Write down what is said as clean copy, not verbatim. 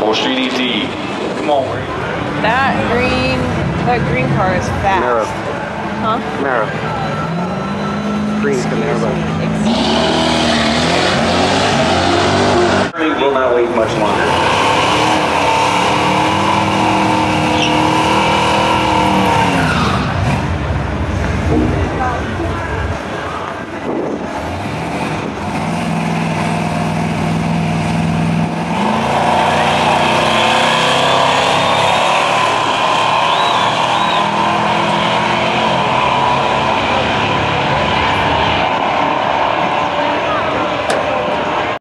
Full Street ET. Come on, Ray. That green car is fast. Camaro. Huh? Camaro. Green Camaro. Will not wait much longer.